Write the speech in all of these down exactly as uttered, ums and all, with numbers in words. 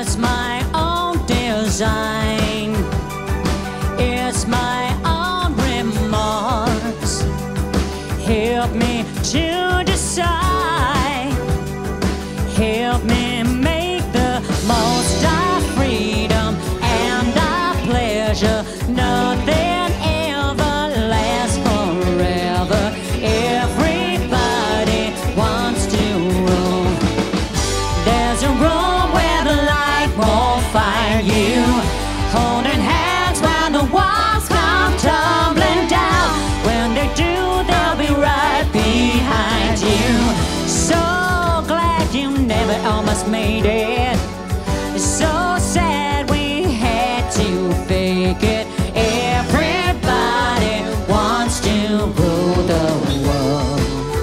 It's my own design. It's my own remorse. Help me to decide. Help me make the most of freedom and of pleasure. Nothing ever lasts forever. Everybody wants to rule. There's a room where the light won't find you. Holding hands when the walls come tumbling down. When they do, they'll be right behind you. So glad you never almost made it. So sad we had to fake it. Everybody wants to rule the world.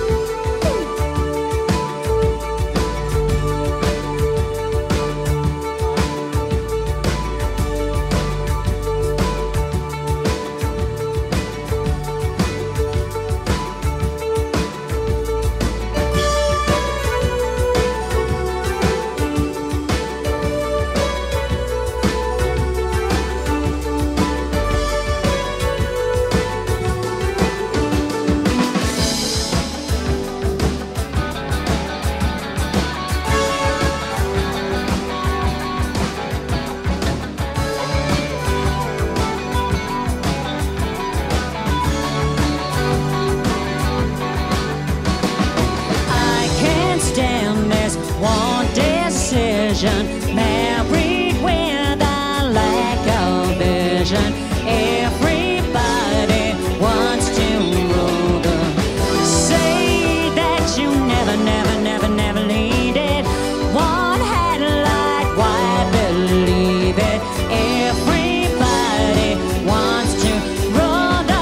One decision, married with a lack of vision. Everybody wants to rule the. Say that you never, never, never, never need it. One headlight, why believe it? Everybody wants to rule the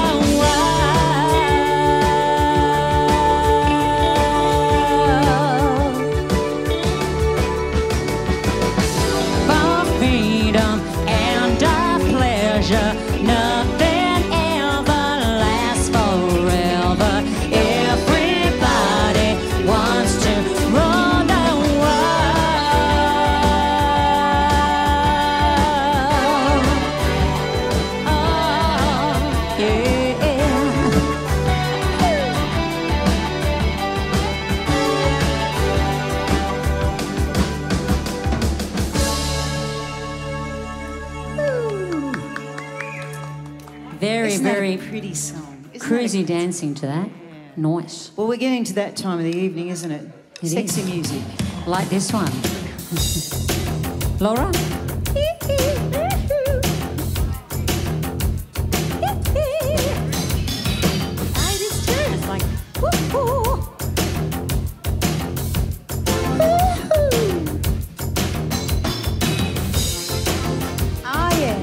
nothing ever lasts forever. Everybody wants to rule the world. Oh, yeah. Very, Isn't that very a pretty song. Isn't cruisy that a... dancing to that. Nice. Well, we're getting to that time of the evening, isn't it? It Sexy is. music. Like this one. Laura? I just too. It's like, woo-hoo. Oh, yeah.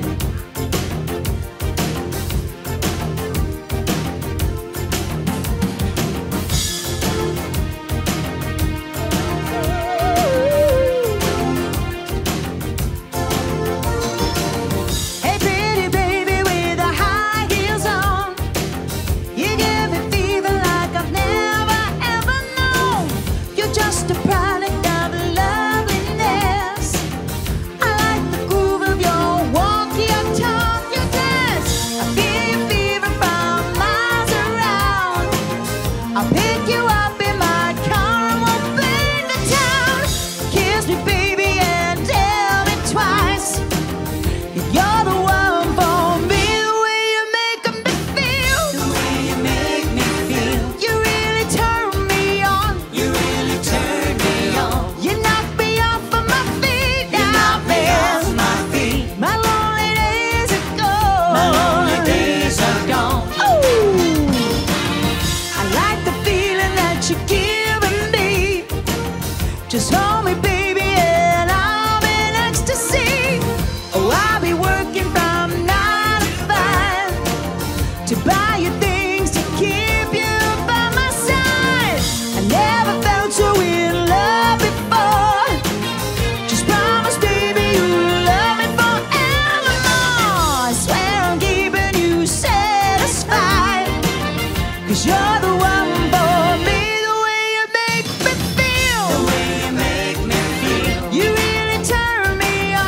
Just hold me, baby, and I'm in ecstasy. Oh, I'll be working from nine to five to buy you things to keep you by my side. I never felt so in love before. Just promise, baby, you'll love me forevermore. I swear I'm keeping you satisfied, 'cause you're the one for me. You really turn me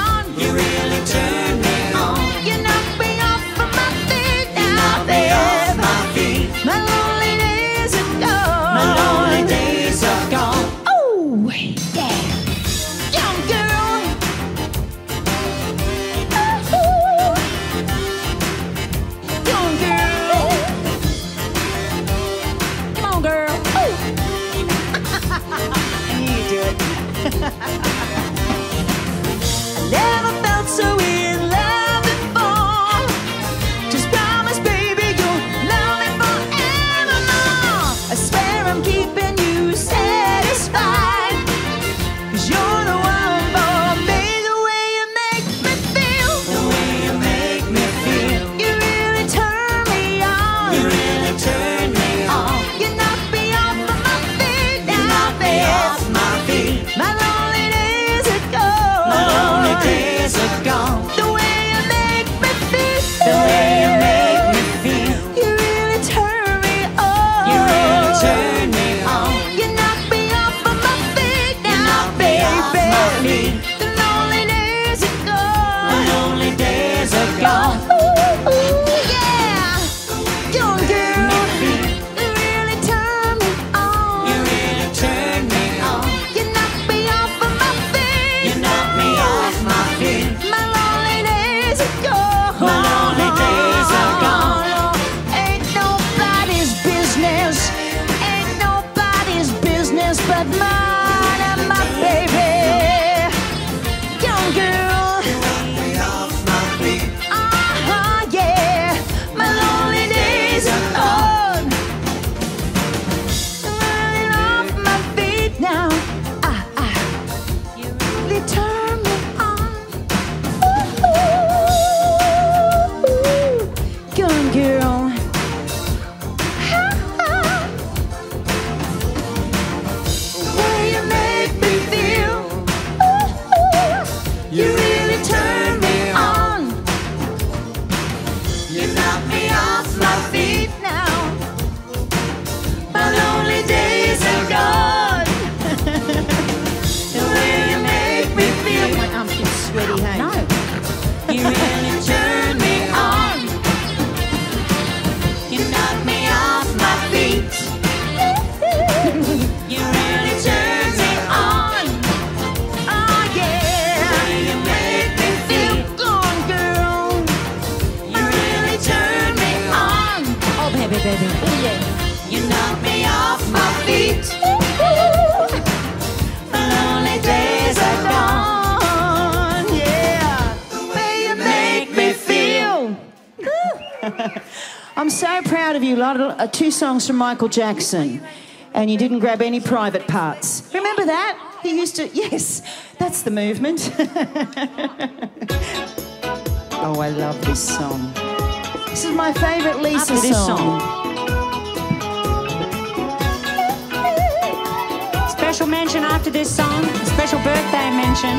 got mine and my baby. Young girl, You knock me off my feet. uh-huh, yeah. My lonely days are gone. I'm running off my feet now. Ah, ah. You really turn me on. Ooh, young girl. Way you make me feel. Ooh, you really turn me on. You knock me off my feet now. My lonely days are gone. The way you make me feel. My arms get sweaty, hey? No. You really turn me on. You knock me off my feet. You really turn me on. Oh yeah. You make me feel. Go on, girl. You really turn me on. Oh baby, baby. Oh yeah. You knock me off my feet. My lonely days are gone. Gone, yeah. The way you make me feel. I'm so proud of you, Lotta. Uh, two songs from Michael Jackson, and you didn't grab any private parts. Remember that? He used to. Yes, that's the movement. Oh, I love this song. This is my favourite Lisa After this song. Special mention after this song. Special birthday mention.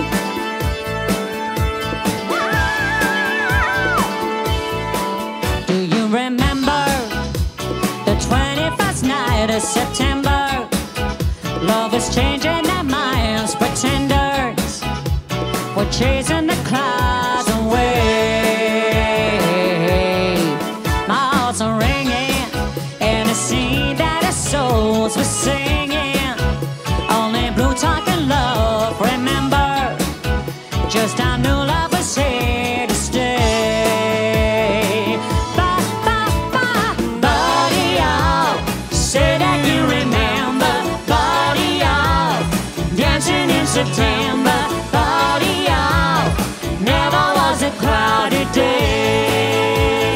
Do you remember the twenty-first night of September? Lovers changing their minds, pretenders were chasing the clouds away. My heart's are ringing, and I see that our souls were singing. Only blue talking love, remember just our new love was here to stay. Ba, ba, ba, body out, say that you remember. Body out, dancing in September. Body out, never was a cloudy day.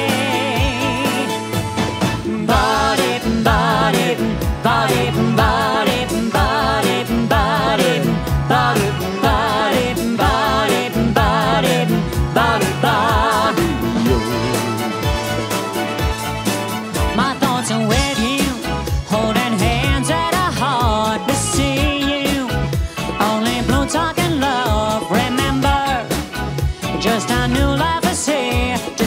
Body, body, body, body, body, body, body, body, body, body, body, body. My thoughts are with you, holding hands at a heart to see you. Only blue talking love, remember just our new love is here to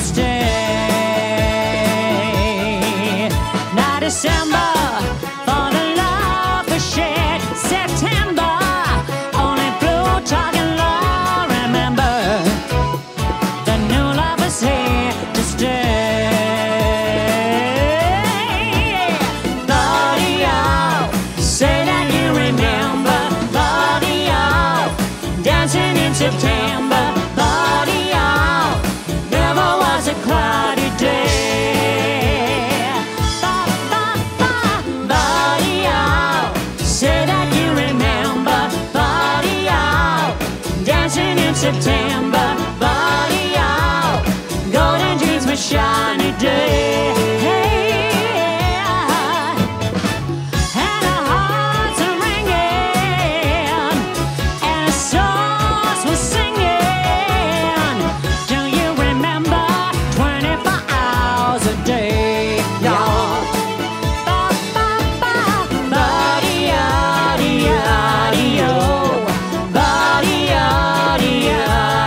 stay. Now December, for the love we shared. September, only blue talking love, remember the new love is here to stay. Body out, say that you remember. Body out, dancing in September. Body out, never was a cloudy day. Ba, ba, ba, body out, say that you remember. Body out, dancing in September. Body out, golden dreams with shiny day. And our hearts are ringing, and our souls were singing. Do you remember twenty-four hours a day? Y'all. Ba, ba, ba, body, yaddy, yaddy, oh. Body, yaddy, yaddy.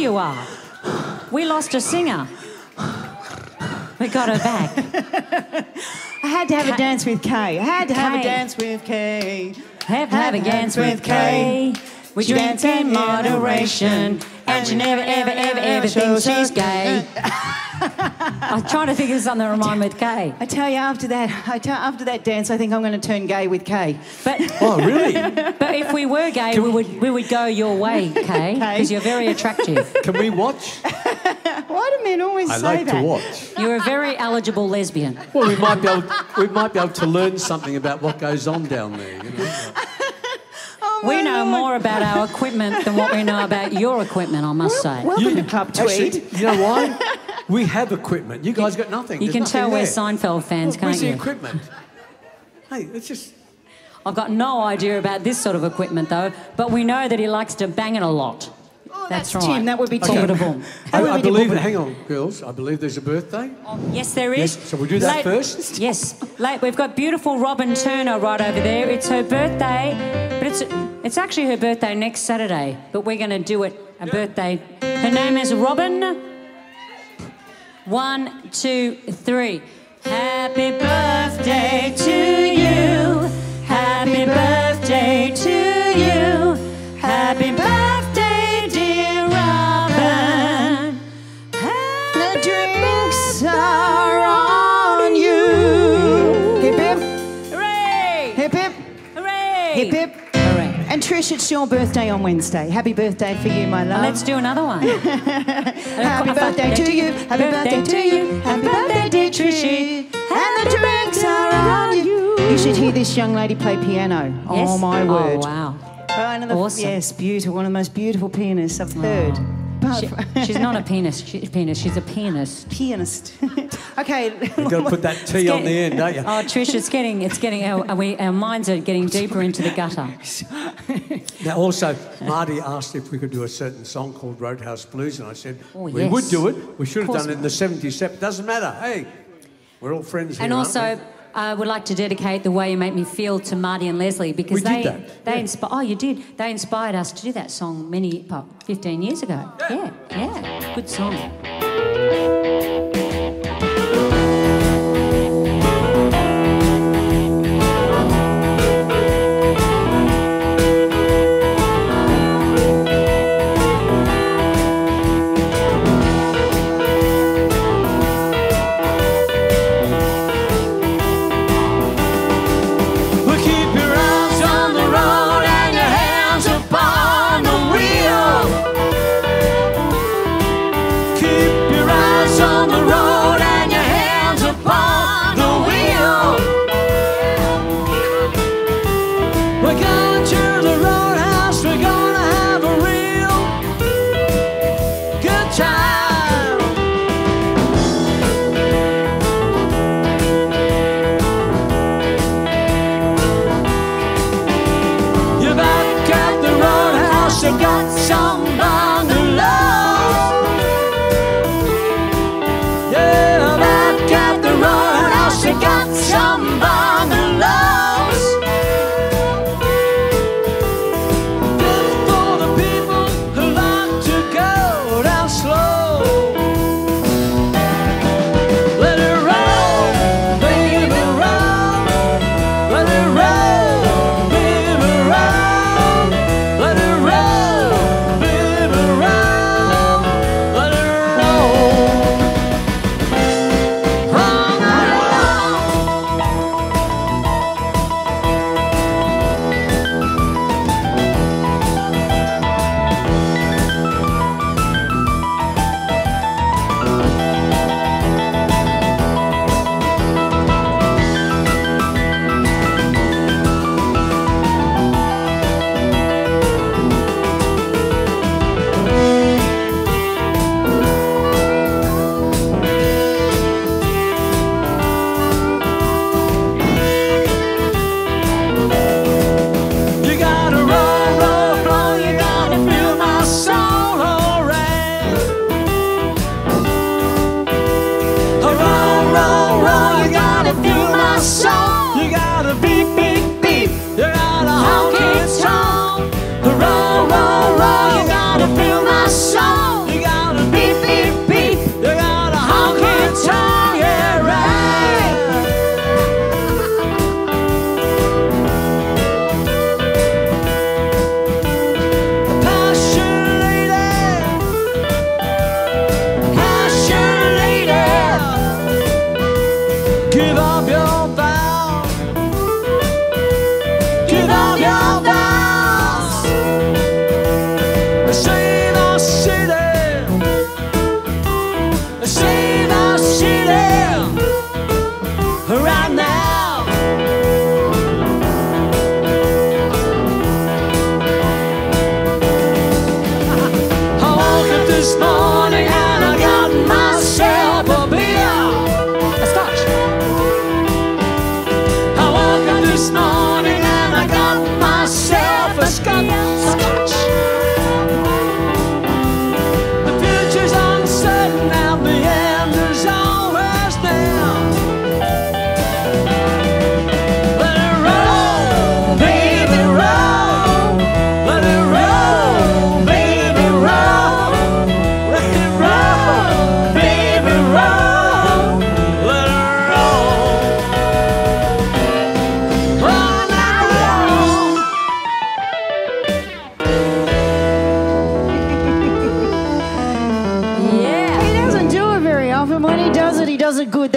you are. We lost a singer. We got her back. I had to have Kay. a dance with Kay. I had to have Kay. a dance with Kay. Have to have a dance with Kay. We She drink dance in moderation, and she never, ever, ever, ever thinks she's gay. I'm trying to think of something that reminds me with Kay. I tell you, after that, I tell, after that dance, I think I'm going to turn gay with Kay. But Oh, really? but if we were gay, we would we would go your way, Kay, because you're very attractive. Can we watch? Why do men always I say like that? to watch. You're a very eligible lesbian. Well, we might be able, we might be able to learn something about what goes on down there. You know? Oh, We my know Lord. more about our equipment than what we know about your equipment, I must say. Welcome to Club Tweed. Actually, you know why? We have equipment. You guys got nothing. You There's can nothing tell we're there. Seinfeld fans, Well, where's can't the you? equipment? Hey, it's just... I've got no idea about this sort of equipment, though, but we know that he likes to bang it a lot. Oh, That's that's right. Tim. That would be Tim. Boom, bada, boom. That I, would I be the believe... boom. Hang on, girls. I believe there's a birthday. Yes, there is. Yes, so we'll do that Late- first? Yes. Late, we've got beautiful Robin Turner right over there. It's her birthday, but it's it's actually her birthday next Saturday, but we're going to do it a birthday. Her name is Robin. One, two, three. Happy birthday to you. Happy birthday to you. Happy birthday, dear Robin. The drinks are on you. Hip hip, Hooray! hip hip, Hooray! hip hip. Hooray. And Trish, it's your birthday on Wednesday. Happy birthday for you, my love. Let's do another one. Happy birthday to you. Happy birthday to you. Happy birthday, dear Trishy. And the drinks are on you. You should hear this young lady play piano. Yes? Oh my word. Oh, wow. One of the, Awesome. Yes, beautiful. One of the most beautiful pianists I've heard. But She, she's not a penis. She, penis. She's a pianist. pianist. Okay. You've got to put that T on the end, don't you? Oh, Trish, it's getting, it's getting. Our, we, our minds are getting deeper into the gutter. Now, also, Marty asked if we could do a certain song called Roadhouse Blues, and I said, Oh, we yes. would do it. We should have Of course. done it in the seventies. Doesn't matter. Hey, we're all friends here, And aren't also, we? I would like to dedicate The Way You Make Me Feel to Marty and Leslie because We did they that, they yeah. inspi- Oh, you did. They inspired us to do that song many, about fifteen years ago. Yeah, yeah, good song. Well, keep your eyes on the road and your hands upon the wheel. Keep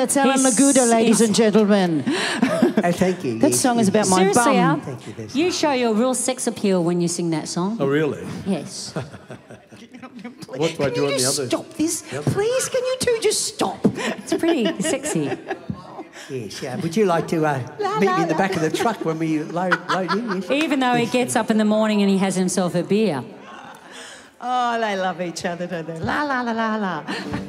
That's Alan He's- Laguda, ladies he's- and gentlemen. Oh, thank you. That Yes, song is about my Seriously, Al, bum. Thank you, Liz. you show your real sex appeal when you sing that song. Oh, really? Yes. What do I Can do you on the just other? stop this? Please, can you two just stop? It's pretty sexy. Yes, yeah. Would you like to uh, meet me in the back of the truck when we load, load in? Yes. Even though he gets up in the morning and he has himself a beer. Oh, they love each other, don't they? La, la, la, la, la.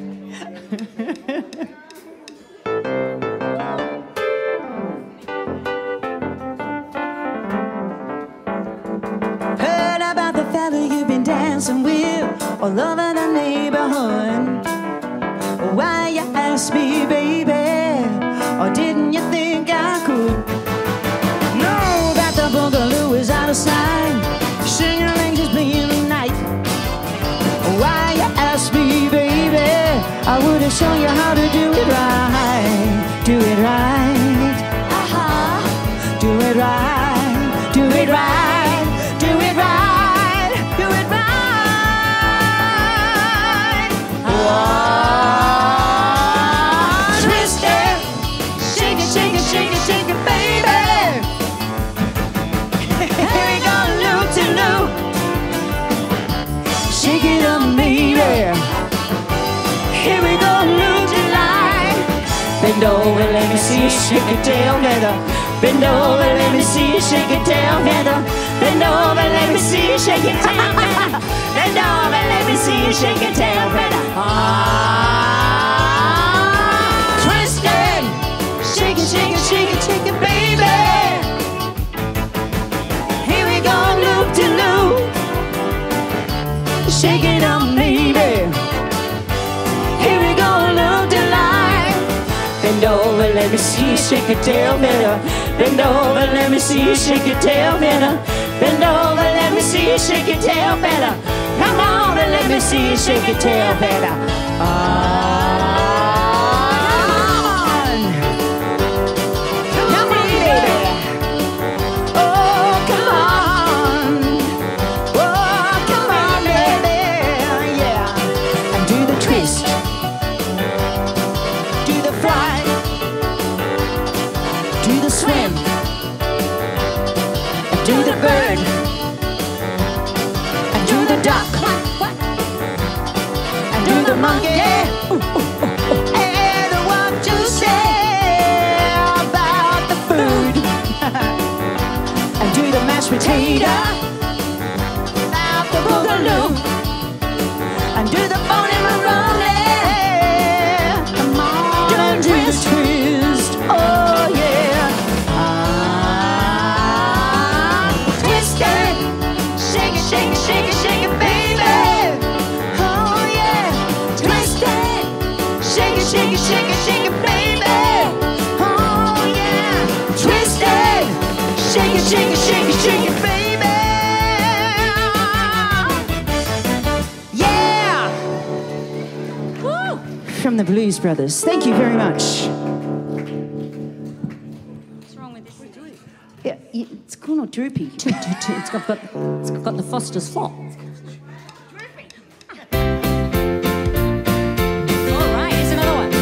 Heard about the fella you've been dancing with all over the neighborhood. Why you asked me, baby, or didn't you think I could? Know that the boogaloo is out of sight, singing just being the night. Why you asked me, baby, I would have shown you how to do it right. Do it right. Uh-huh. Do it right. Do it right. Do it right. Do it right. Oh, twist it. Shake it, shake it, shake it, shake it, baby. Here we go, loop to loop. Shake it up, baby. Here we go, loop to line. Bend over, let me see you shake it down, better. Bend over, let me see you shake it down, better. Bend over, let me see you shake it down, better. Bend over, let me see you shake it down, better. Ah, twist it. Shake it, shake it, shake it, shake it, baby. Here we go, loop to loop. Shake it up, baby. Here we go, loop the line. Bend over, let me see you shake it down better. Bend over, let me see you shake it down better. Bend over, let me see you shake it down better. Come on and let me see you shake it down better. On. Come on, baby. Oh, come on. Oh, come on, baby. Yeah. And do the twist. Do the fly. Do the swim. And do the bird. And do the duck. And do the monkey. And what you say about the food. And do the mashed potato. About the boogaloo. And do the phony maroni. Come on, and do the twist. Oh yeah. Ah, twist it. Shake it, shake it, shake it, shake it, baby. Oh yeah. Twist it. Shake it, shake it, shake it, shake it, baby. Oh yeah. Twist it. Shake it, shake it, shake it, shake it, baby. Yeah. Woo. From the Blues Brothers. Thank you very much. What's wrong with this? Yeah, it's kind of droopy. It's got, it's got the Foster's flop. All right, here's another one.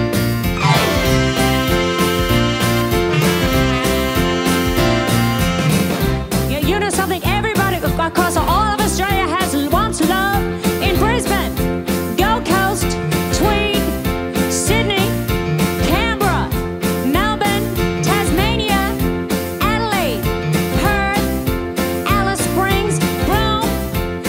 Yeah, you know something? Everybody across all of Australia has wants love. In Brisbane, Gold Coast, Tweed, Sydney, Canberra, Melbourne, Tasmania, Adelaide, Perth, Alice Springs, Rome,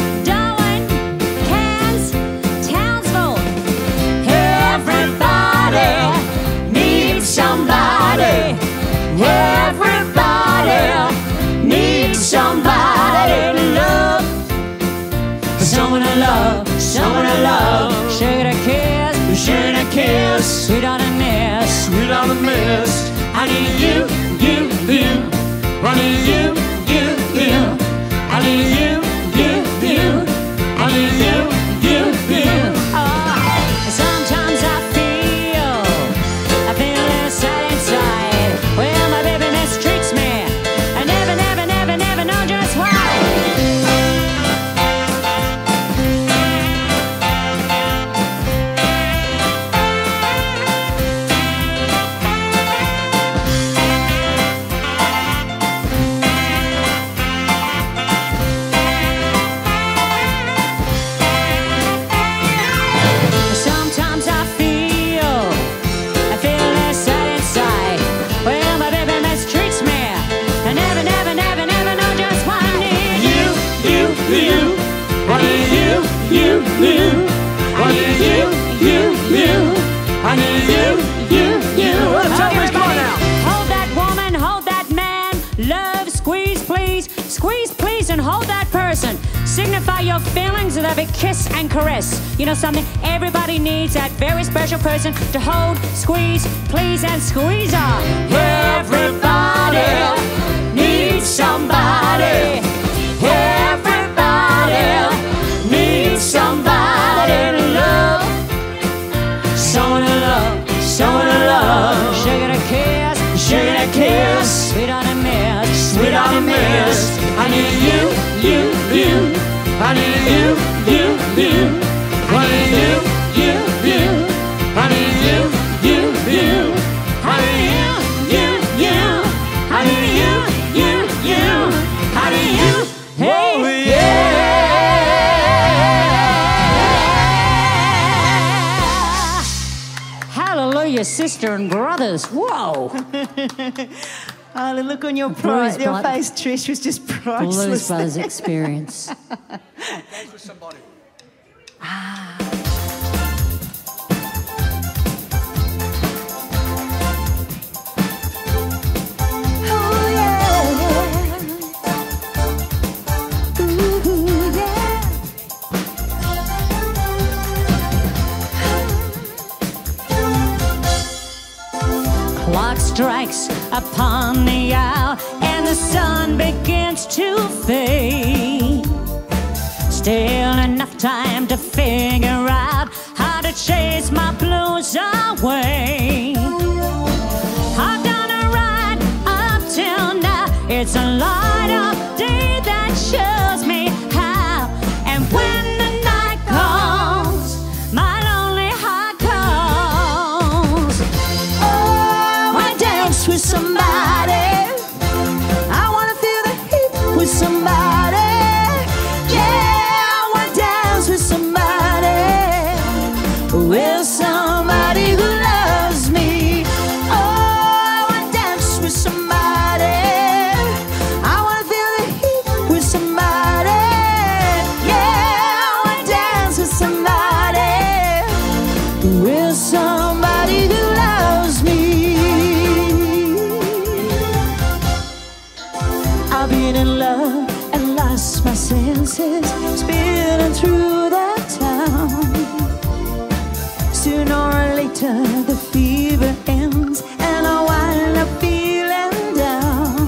you. I need you, you, you. I need you, you, you. Let's have this one out. Hold that woman, hold that man. Love, squeeze, please. Squeeze, please, and hold that person. Signify your feelings with every kiss and caress. You know something? Everybody needs that very special person to hold, squeeze, please, and squeeze on. Everybody needs somebody. Everybody needs somebody to love. Someone to love, Someone to love. sugar to kiss, Sugar to kiss. sweet on a miss, Sweet on a mist. I need you, you, you. I need you, you, you. I need you, you, you. I need you, you, you. I need you, you, you. I need you, you, you. I need you. Hey, yeah. Hallelujah, sister and brothers. Whoa. Oh, the look on your, Blues pri- your Bro- face, Trish, was just Blues priceless. Brothers experience. Dance with somebody. Oh, yeah. Ooh, yeah. Clock strikes upon the hour and the sun begins to fade. Still enough time to figure out how to chase my blues away. I've done a ride up till now. It's a light up day that shows me how. And when the night comes, my lonely heart calls. Oh, I dance with somebody. I wanna feel the heat with somebody. Yeah, I wanna dance with somebody. With somebody who loves me. Oh, I wanna dance with somebody. I wanna feel the heat with somebody. Yeah, I wanna dance with somebody. With somebody who loves me. I've been in love and lost my senses, spinning through the town. Sooner or later the fever ends and I wind up feeling down.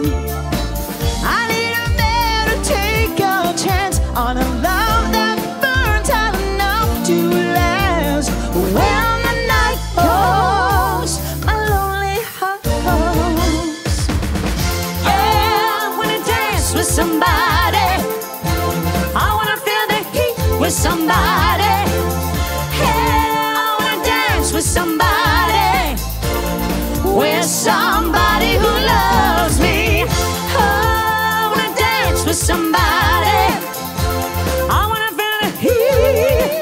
I need a man to take a chance on a love that burns out enough to last. When the night falls, my lonely heart falls. Yeah, I wanna dance with somebody. I wanna feel the heat with somebody. Yeah, I wanna dance with somebody. With somebody who loves me. Oh, I wanna dance with somebody. I wanna feel the heat.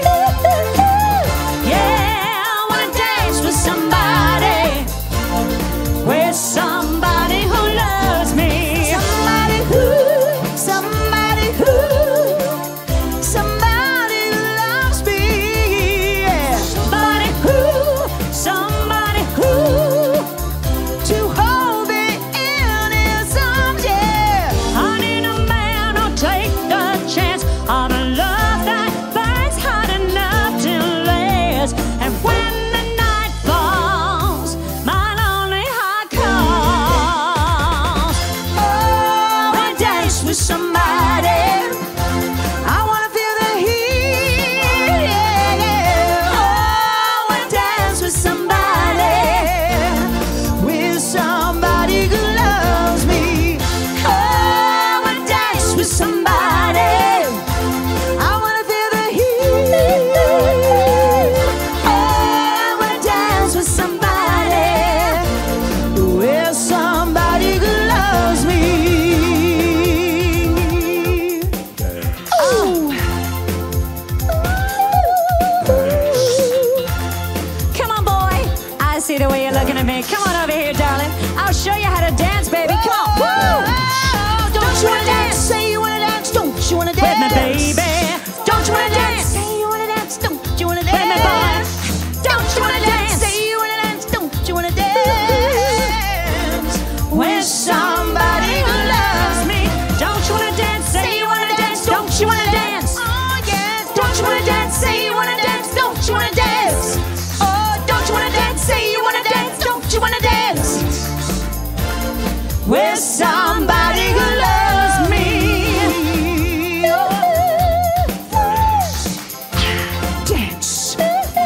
Yeah, I wanna dance with somebody. With somebody who loves me. Somebody who, somebody who, somebody who loves me. Yeah. Somebody who, somebody who, To with somebody who loves me. Dance.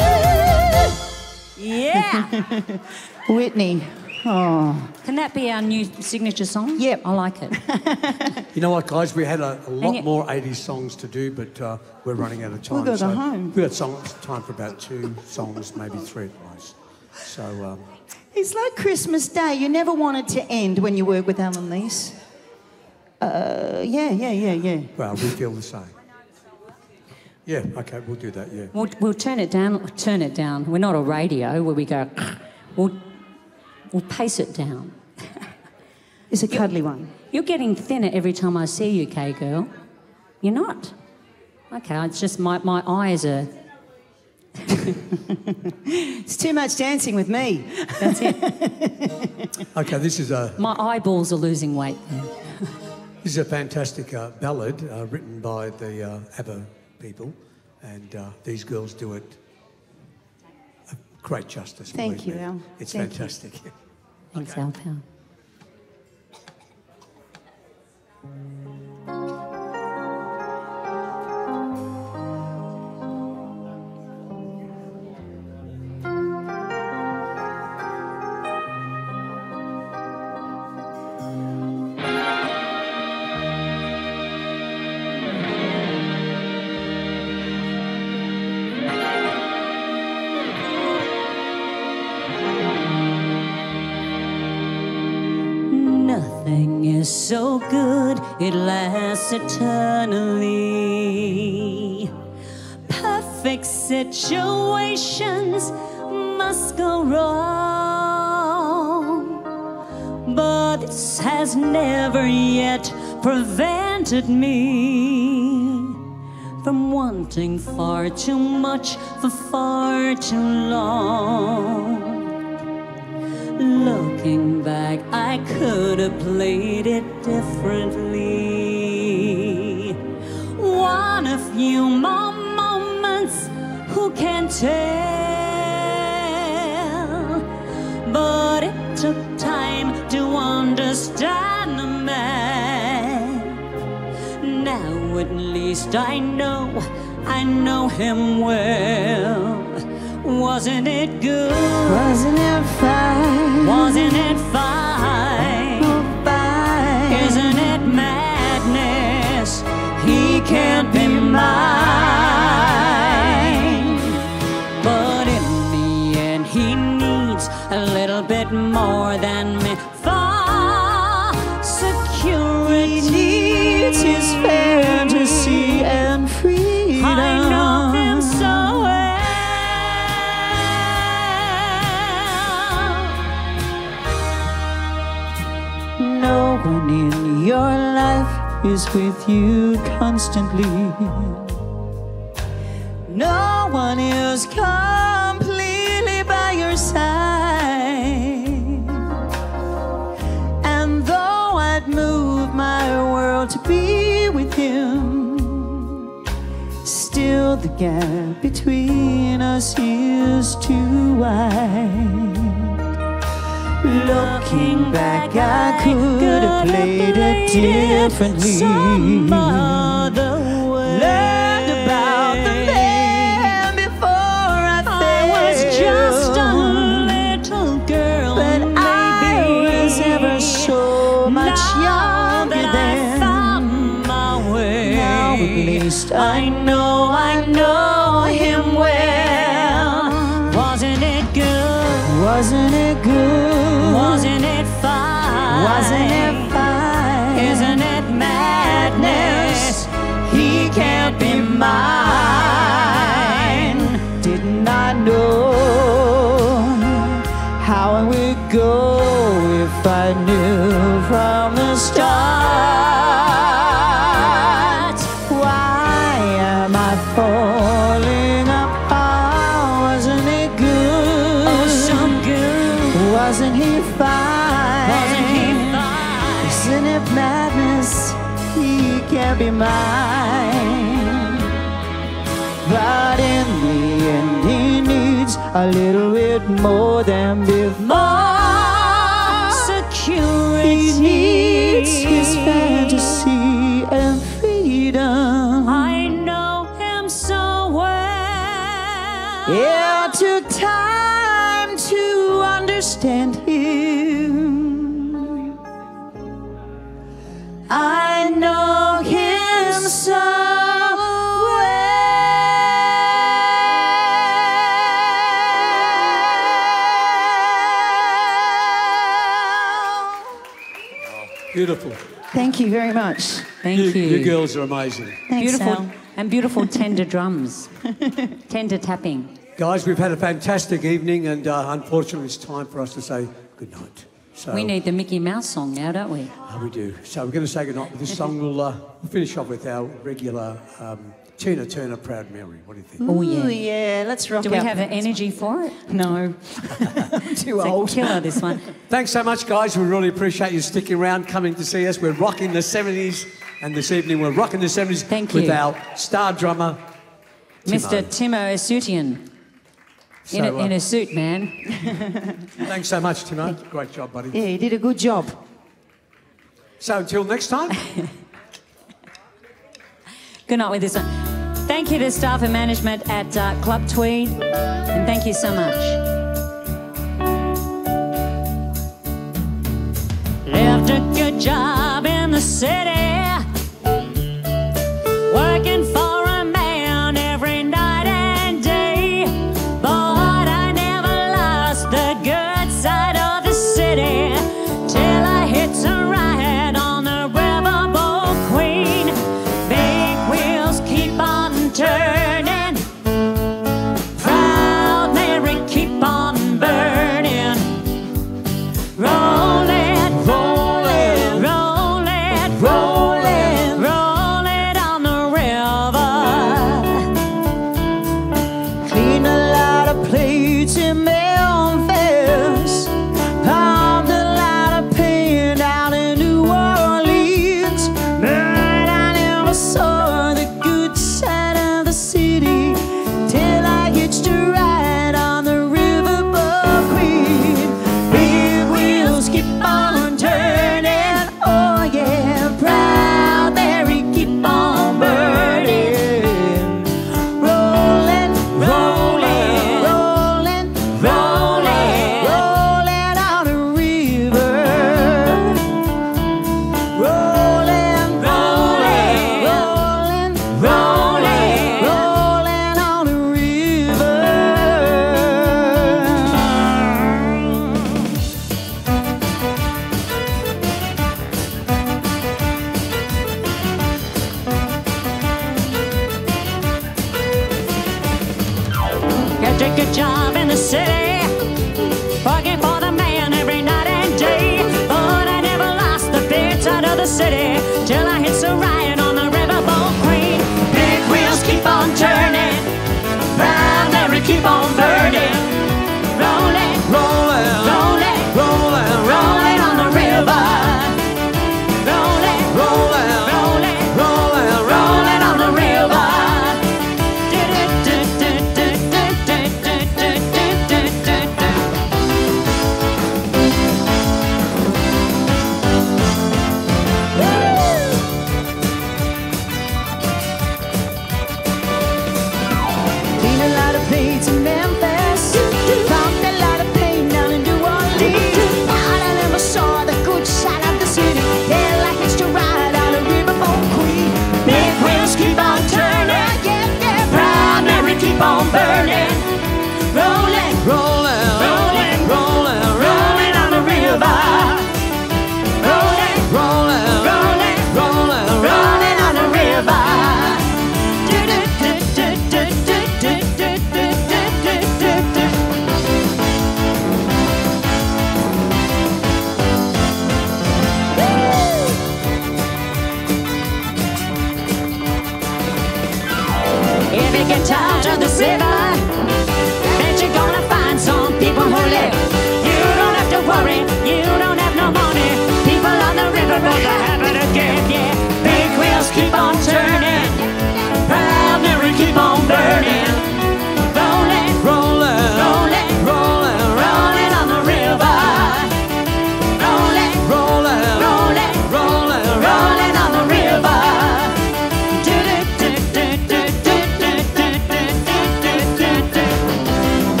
Yeah. Whitney. Oh. Can that be our new signature song? Yep. I like it. You know what, guys? We had a, a lot you- more eighties songs to do, but uh, we're running out of time. We've got to so go home. We've got songs, time for about two songs, maybe three at most. So, um, It's like Christmas Day. You never want it to end when you work with Alan Lees. Uh, yeah, yeah, yeah, yeah. well, we feel the same. Yeah, okay, we'll do that, yeah. We'll, we'll turn it down. Turn it down. We're not a radio where we go. We'll, we'll pace it down. It's a cuddly one. You're getting thinner every time I see you, K girl. You're not. Okay, it's just my, my eyes are. It's too much dancing with me. That's it. Okay, this is a My eyeballs are losing weight there. this is a fantastic uh, ballad uh, written by the uh, ABBA people, and uh, these girls do it a great justice. Thank believe you, me. Al. It's Thank you. fantastic. Thanks, Al Pal. Nothing is so good, it lasts eternally. Perfect situations must go wrong, but this has never yet prevented me from wanting far too much for far too long. Looking back, I could have played it differently. One of few more moments, who can tell? But it took time to understand a man. Now at least I know, I know him well. Wasn't it good? Wasn't it fine? Wasn't it fine? Oh, fine. Isn't it madness? He can't be mine. But in the end, he needs a little bit more than me for security. He needs his fantasy and freedom. I know him so well. No one in your life is with you constantly. No one is completely by your side. And though I'd move my world to be with him, still the gap between us is too wide. Looking back, I could have played it differently. Some other way. Learned about the man before I I fell. was just a little girl, But maybe. I was ever so much Now younger that then. I found my way, Now at least I know, I know him well. Wasn't it good? Wasn't it good? Wasn't it fine? Wasn't it fine? Isn't it madness? He can't be mine. Didn't I know how it would go if I knew from the start? Why am I falling apart? Wasn't it good? Oh, so good. Wasn't he fine? Wasn't he fine? Isn't it madness? He can't be mine. But in the end, he needs a little bit more than before. Security. He needs his fantasy and freedom. I know him so well. Yeah, it took time to understand him. I know him so Beautiful. Thank you very much. Thank You, you. you girls are amazing. Thanks, Beautiful Al. and beautiful tender drums, tender tapping. Guys, we've had a fantastic evening, and uh, unfortunately, it's time for us to say good night. So, We need the Mickey Mouse song now, don't we? Oh, we do. So we're going to say good night with this song. We'll uh, finish off with our regular um, Tina Turner, Proud Mary. What do you think? Oh yeah. Ooh, yeah, let's rock Do we out. have the energy for it? No. Too It's a old. killer, this one. Thanks so much, guys. We really appreciate you sticking around, coming to see us. We're rocking the seventies, and this evening we're rocking the seventies Thank with you. our star drummer, Mister Timo. Timo Asutian. In, So, a, in uh, a suit, man. Thanks so much, Timo. Great job, buddy. Yeah, you did a good job. So until next time. Good night with this one. Thank you to staff and management at uh, Club Tweed, and thank you so much. Left a good job in the city, working for a man every night and day. But I never lost the good side of the city till I hit a ride on the Riverboat Queen. Big wheels keep on turning, Proud Mary keep on burning. Roll it, roll it, roll it, roll it, roll it on the river. Cleaned a lot of plates in Memphis, palmed a lot of paint out in New Orleans. But I never saw the good side of the city till I hitched a ride on the Riverboat Queen. Big wheels keep on turning, oh yeah, Proud Mary keep on burning. Rolling, rolling, rolling, rolling, rolling on the river. Rolling, rolling, rolling, rolling, rolling on the river. Got a good job in the city, working for the man every night and day. But I never lost the big side of the city till I hit so right